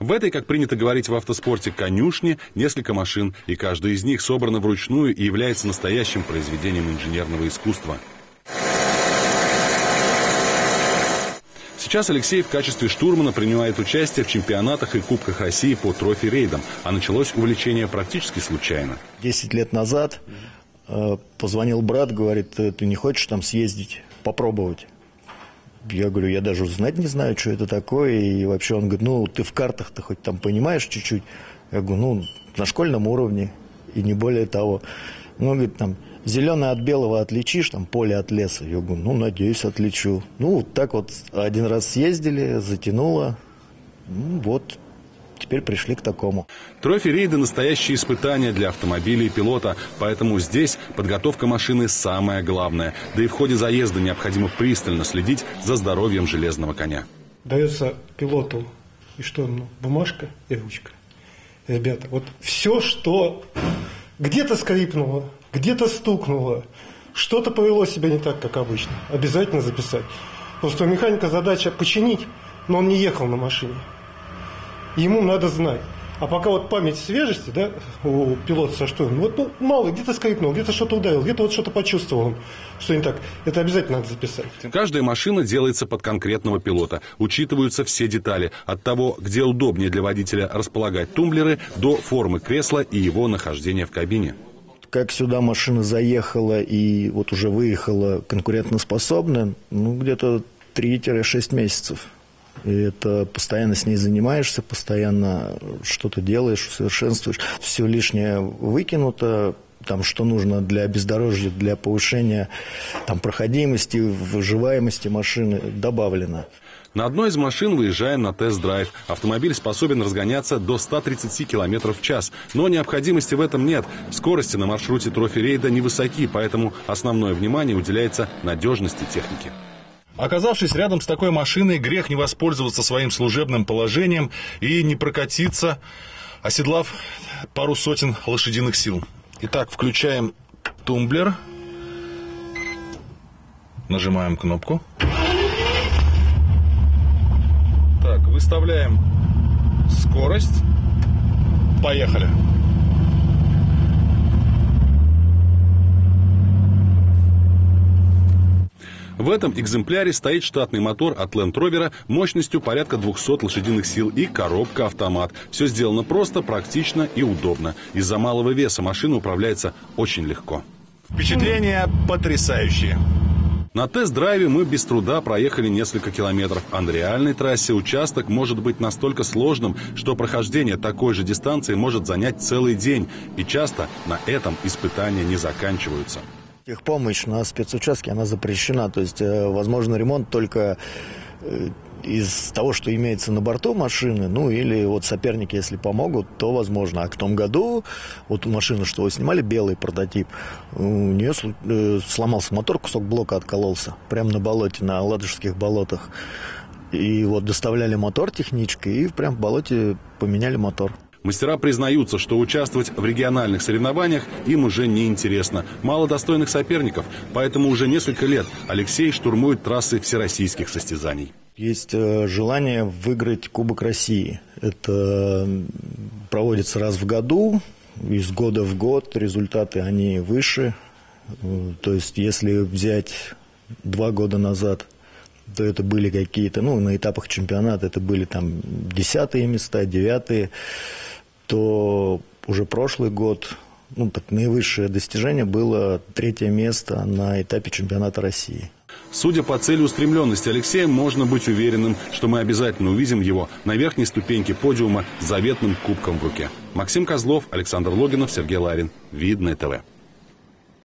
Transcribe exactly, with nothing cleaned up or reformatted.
В этой, как принято говорить в автоспорте, конюшне несколько машин, и каждая из них собрана вручную и является настоящим произведением инженерного искусства. Сейчас Алексей в качестве штурмана принимает участие в чемпионатах и кубках России по трофи-рейдам, а началось увлечение практически случайно. Десять лет назад э, позвонил брат, говорит: ты, ты не хочешь там съездить, попробовать? Я говорю: я даже знать не знаю, что это такое. И вообще он говорит: ну, ты в картах-то хоть там понимаешь чуть-чуть? Я говорю: ну, на школьном уровне, и не более того. Ну, он говорит: там, зеленое от белого отличишь, там, поле от леса. Я говорю: ну, надеюсь, отличу. Ну, вот так вот один раз съездили, затянуло. Ну, вот, теперь пришли к такому. Трофи-рейды – настоящие испытания для автомобиля и пилота, поэтому здесь подготовка машины самое главное. Да и в ходе заезда необходимо пристально следить за здоровьем железного коня. Дается пилоту, и что, ну, бумажка и ручка. Ребята, вот все, что где-то скрипнуло, где-то стукнуло, что-то повело себя не так, как обычно, обязательно записать. Просто у механика задача починить, но он не ехал на машине. Ему надо знать. А пока вот память свежести, да, у пилота со штурмом, вот, ну, мало, где-то скрипнул, где-то что-то ударил, где-то вот что-то почувствовал, что не так. Это обязательно надо записать. Каждая машина делается под конкретного пилота. Учитываются все детали. От того, где удобнее для водителя располагать тумблеры, до формы кресла и его нахождения в кабине. Как сюда машина заехала и вот уже выехала конкурентоспособная, ну, где-то три-шесть месяцев. И это постоянно с ней занимаешься, постоянно что-то делаешь, совершенствуешь. Все лишнее выкинуто, там, что нужно для бездорожья, для повышения там, проходимости, выживаемости машины, добавлено. На одной из машин выезжаем на тест-драйв. Автомобиль способен разгоняться до ста тридцати километров в час. Но необходимости в этом нет. Скорости на маршруте трофи-рейда невысоки, поэтому основное внимание уделяется надежности техники. Оказавшись рядом с такой машиной, грех не воспользоваться своим служебным положением и не прокатиться, оседлав пару сотен лошадиных сил. Итак, включаем тумблер, нажимаем кнопку. Так, выставляем скорость. Поехали. В этом экземпляре стоит штатный мотор от Land Rover мощностью порядка двухсот лошадиных сил и коробка-автомат. Все сделано просто, практично и удобно. Из-за малого веса машина управляется очень легко. Впечатления потрясающие. На тест-драйве мы без труда проехали несколько километров, а на реальной трассе участок может быть настолько сложным, что прохождение такой же дистанции может занять целый день. И часто на этом испытания не заканчиваются. Техпомощь на спецучастке, она запрещена, то есть э, возможно ремонт только э, из того, что имеется на борту машины, ну или вот соперники, если помогут, то возможно. А в том году, вот машину, что вы снимали, белый прототип, у нее э, сломался мотор, кусок блока откололся, прямо на болоте, на Ладожских болотах. И вот доставляли мотор техничкой, и прямо в болоте поменяли мотор. Мастера признаются, что участвовать в региональных соревнованиях им уже не интересно. Мало достойных соперников, поэтому уже несколько лет Алексей штурмует трассы всероссийских состязаний. Есть желание выиграть Кубок России. Это проводится раз в году, из года в год результаты они выше. То есть если взять два года назад, то это были какие-то, ну, на этапах чемпионата это были там десятые места, девятые, то уже прошлый год, ну, так, наивысшее достижение было третье место на этапе чемпионата России. Судя по целеустремленности Алексея, можно быть уверенным, что мы обязательно увидим его на верхней ступеньке подиума с заветным кубком в руке. Максим Козлов, Александр Логинов, Сергей Ларин. Видное ТВ.